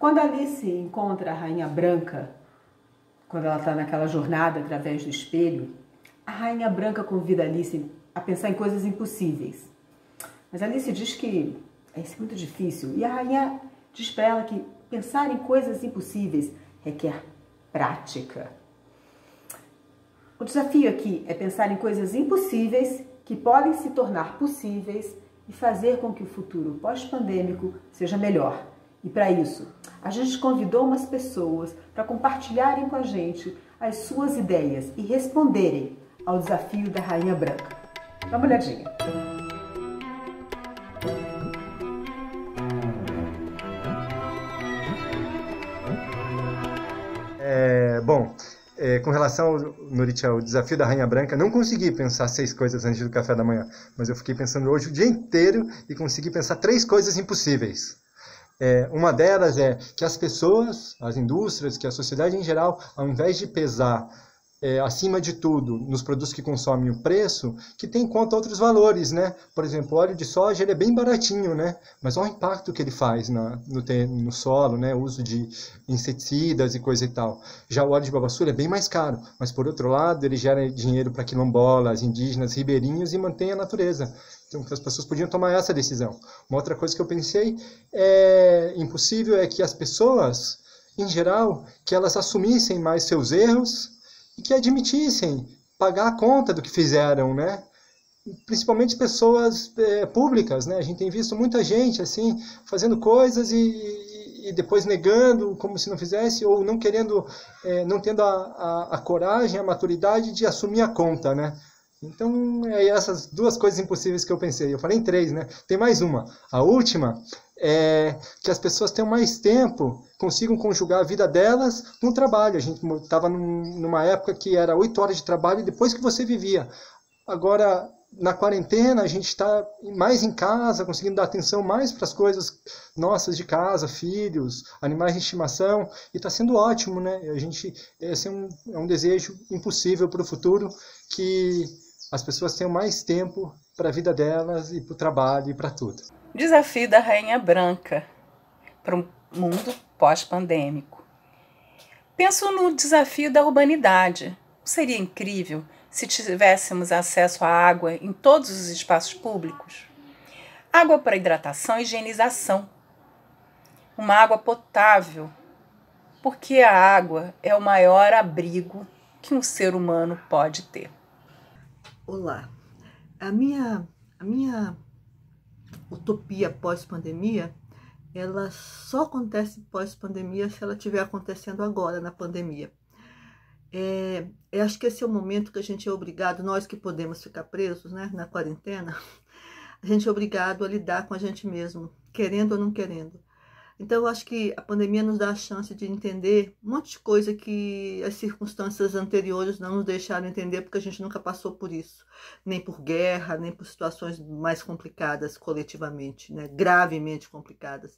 Quando Alice encontra a Rainha Branca, quando ela está naquela jornada através do espelho, a Rainha Branca convida Alice a pensar em coisas impossíveis. Mas Alice diz que isso é muito difícil. E a rainha diz para ela que pensar em coisas impossíveis requer prática. O desafio aqui é pensar em coisas impossíveis que podem se tornar possíveis e fazer com que o futuro pós-pandêmico seja melhor. E para isso, a gente convidou umas pessoas para compartilharem com a gente as suas ideias e responderem ao desafio da Rainha Branca. Dá uma olhadinha. Com relação, Nuritia, ao desafio da Rainha Branca, não consegui pensar 6 coisas antes do café da manhã, mas eu fiquei pensando hoje o dia inteiro e consegui pensar 3 coisas impossíveis. Uma delas é que as pessoas, as indústrias, que a sociedade em geral, ao invés de pesar acima de tudo nos produtos que consomem o preço, que tem em conta outros valores, né? Por exemplo, o óleo de soja ele é bem baratinho, né? Mas olha o impacto que ele faz no solo, né? O uso de inseticidas e coisa e tal. Já o óleo de babaçu é bem mais caro, mas por outro lado ele gera dinheiro para quilombolas, indígenas, ribeirinhos e mantém a natureza. Então as pessoas podiam tomar essa decisão. Uma outra coisa que eu pensei impossível é que as pessoas, em geral, que elas assumissem mais seus erros e que admitissem pagar a conta do que fizeram, né? Principalmente pessoas públicas, né? A gente tem visto muita gente assim fazendo coisas e depois negando como se não fizesse, ou não querendo, não tendo a coragem, a maturidade de assumir a conta, né? Então, essas 2 coisas impossíveis que eu pensei. Eu falei em 3, né? Tem mais uma. A última é que as pessoas tenham mais tempo, consigam conjugar a vida delas no trabalho. A gente estava numa época que era 8 horas de trabalho e depois que você vivia. Agora, na quarentena, a gente está mais em casa, conseguindo dar atenção mais para as coisas nossas de casa, filhos, animais de estimação, e está sendo ótimo, né? Esse é um desejo impossível para o futuro, que as pessoas tenham mais tempo para a vida delas e para o trabalho e para tudo. Desafio da Rainha Branca para um mundo pós-pandêmico. Penso no desafio da urbanidade. Seria incrível se tivéssemos acesso à água em todos os espaços públicos. Água para hidratação e higienização. Uma água potável, porque a água é o maior abrigo que um ser humano pode ter. Olá, a minha utopia pós-pandemia, ela só acontece pós-pandemia se ela estiver acontecendo agora, na pandemia. Eu acho que esse é o momento que a gente é obrigado, nós que podemos ficar presos, né, na quarentena, a gente é obrigado a lidar com a gente mesmo, querendo ou não querendo. Então, eu acho que a pandemia nos dá a chance de entender um monte de coisa que as circunstâncias anteriores não nos deixaram entender, porque a gente nunca passou por isso. Nem por guerra, nem por situações mais complicadas coletivamente, né? Gravemente complicadas.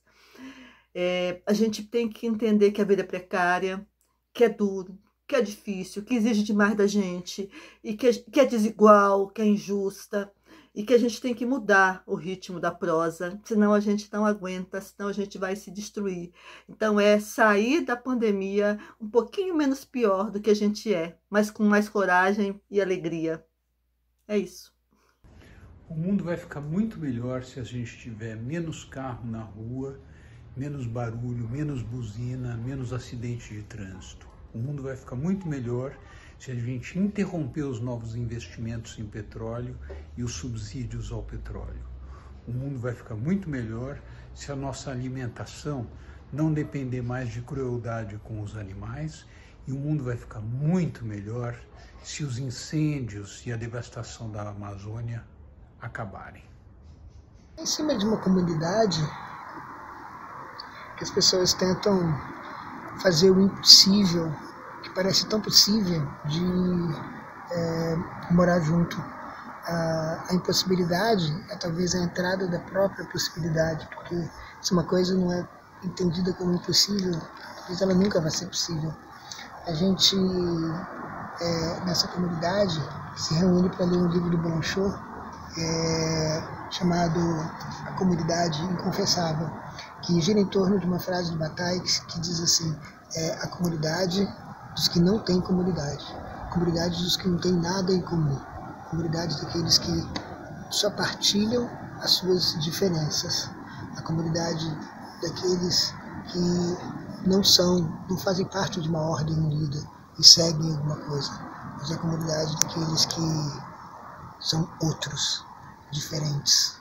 A gente tem que entender que a vida é precária, que é duro, que é difícil, que exige demais da gente, e que é desigual, que é injusta, e que a gente tem que mudar o ritmo da prosa, senão a gente não aguenta, senão a gente vai se destruir. Então é sair da pandemia um pouquinho menos pior do que a gente mas com mais coragem e alegria. É isso. O mundo vai ficar muito melhor se a gente tiver menos carro na rua, menos barulho, menos buzina, menos acidente de trânsito. O mundo vai ficar muito melhor se a gente interromper os novos investimentos em petróleo e os subsídios ao petróleo. O mundo vai ficar muito melhor se a nossa alimentação não depender mais de crueldade com os animais, e o mundo vai ficar muito melhor se os incêndios e a devastação da Amazônia acabarem. Em cima de uma comunidade que as pessoas tentam fazer o impossível, que parece tão possível, de morar junto. A impossibilidade é talvez a entrada da própria possibilidade, porque se uma coisa não é entendida como impossível, talvez ela nunca vai ser possível. A gente, nessa comunidade, se reúne para ler um livro do Blanchot, chamado A Comunidade Inconfessável, que gira em torno de uma frase do Bataille que diz assim, a comunidade dos que não têm comunidade, a comunidade dos que não têm nada em comum, a comunidade daqueles que só partilham as suas diferenças, a comunidade daqueles que não fazem parte de uma ordem unida e seguem alguma coisa, mas a comunidade daqueles que são outros, diferentes.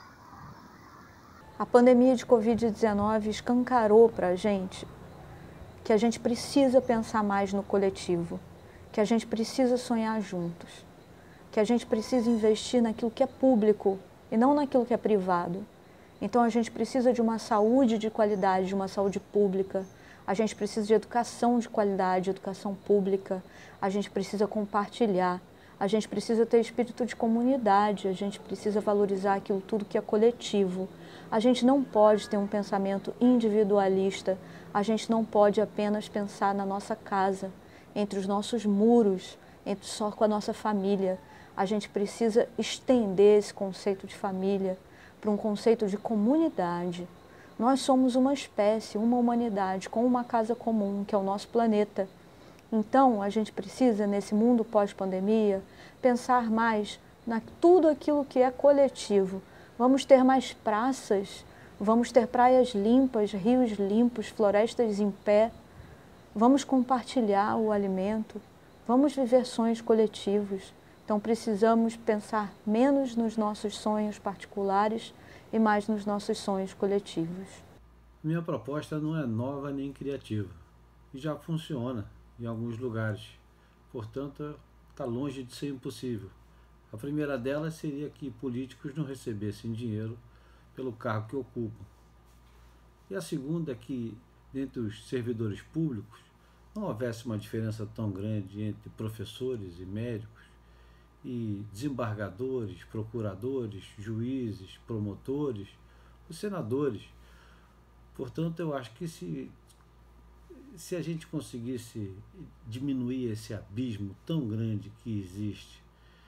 A pandemia de Covid-19 escancarou para a gente que a gente precisa pensar mais no coletivo, que a gente precisa sonhar juntos, que a gente precisa investir naquilo que é público e não naquilo que é privado. Então a gente precisa de uma saúde de qualidade, de uma saúde pública, a gente precisa de educação de qualidade, educação pública, a gente precisa compartilhar, a gente precisa ter espírito de comunidade, a gente precisa valorizar aquilo tudo que é coletivo. A gente não pode ter um pensamento individualista, a gente não pode apenas pensar na nossa casa, entre os nossos muros, só com a nossa família. A gente precisa estender esse conceito de família para um conceito de comunidade. Nós somos uma espécie, uma humanidade, com uma casa comum, que é o nosso planeta. Então, a gente precisa, nesse mundo pós-pandemia, pensar mais em tudo aquilo que é coletivo. Vamos ter mais praças, vamos ter praias limpas, rios limpos, florestas em pé. Vamos compartilhar o alimento, vamos viver sonhos coletivos. Então precisamos pensar menos nos nossos sonhos particulares e mais nos nossos sonhos coletivos. Minha proposta não é nova nem criativa e já funciona em alguns lugares. Portanto, está longe de ser impossível. A primeira delas seria que políticos não recebessem dinheiro pelo cargo que ocupam. E a segunda é que, dentre os servidores públicos, não houvesse uma diferença tão grande entre professores e médicos, e desembargadores, procuradores, juízes, promotores, os senadores. Portanto, eu acho que se a gente conseguisse diminuir esse abismo tão grande que existe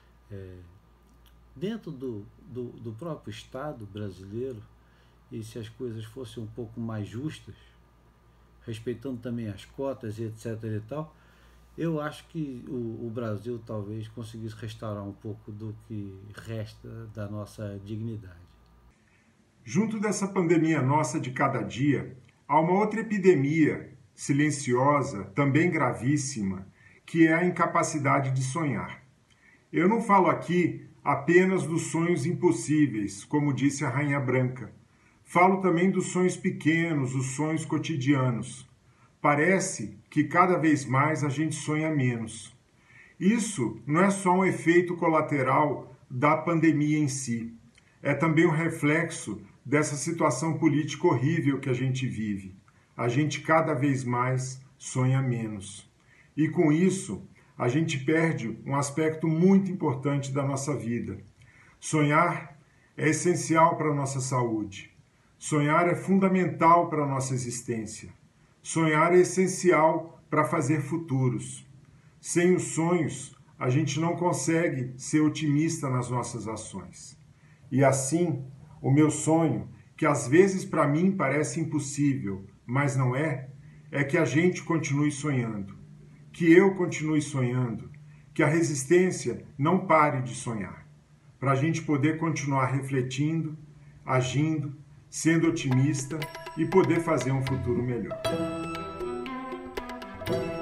dentro do próprio Estado brasileiro, e se as coisas fossem um pouco mais justas, respeitando também as cotas e etc. e tal, eu acho que o Brasil talvez conseguisse restaurar um pouco do que resta da nossa dignidade. Junto dessa pandemia nossa de cada dia, há uma outra epidemia silenciosa, também gravíssima, que é a incapacidade de sonhar. Eu não falo aqui apenas dos sonhos impossíveis, como disse a Rainha Branca. Falo também dos sonhos pequenos, os sonhos cotidianos. Parece que cada vez mais a gente sonha menos. Isso não é só um efeito colateral da pandemia em si. É também um reflexo dessa situação política horrível que a gente vive. A gente cada vez mais sonha menos. E com isso, a gente perde um aspecto muito importante da nossa vida. Sonhar é essencial para a nossa saúde. Sonhar é fundamental para a nossa existência. Sonhar é essencial para fazer futuros. Sem os sonhos, a gente não consegue ser otimista nas nossas ações. E assim, o meu sonho, que às vezes para mim parece impossível, mas não é que a gente continue sonhando, que eu continue sonhando, que a resistência não pare de sonhar, para a gente poder continuar refletindo, agindo, sendo otimista e poder fazer um futuro melhor.